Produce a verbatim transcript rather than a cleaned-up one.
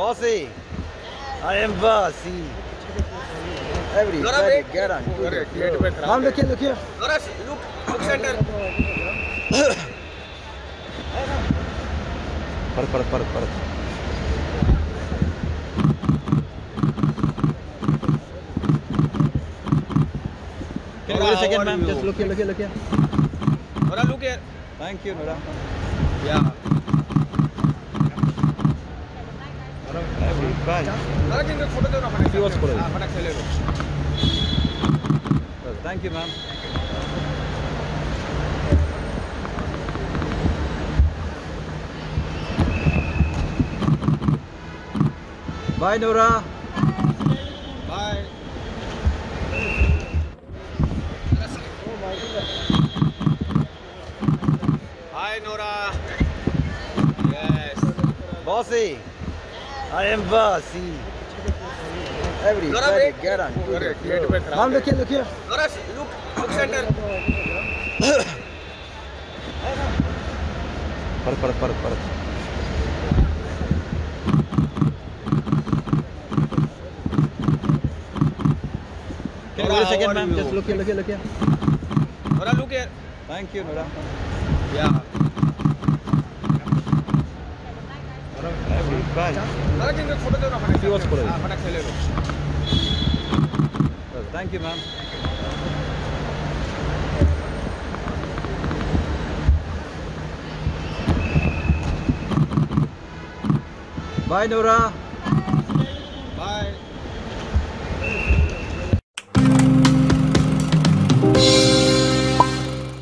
Bossy, I am bossy. Everybody get on. Mom, look here, look here. Norash, look, look center. Par, par, par, par. Can you wait a second, ma'am? Just look here, look here, look here. Nora, look here. Thank you, Nora. Yeah. Everybody. Nora, jingle photo do na phane. He was photo. Ah, phane chale lo. Thank you, ma'am. Bye, Nora. Bye. Hi, Nora. Yes. Bossy, I am bossy. Everybody get on. Mom, look here, look here. Norash, look, look center. Par, par, par, par. Can you wait a second, ma'am? Just look here, look here, look here. Nora, look here. Thank you, Nora. Yeah. Everybody. Nora, jingle photo do na phane. He was photo. Ah, phane chale lo. Thank you, ma'am. Bye, Nora.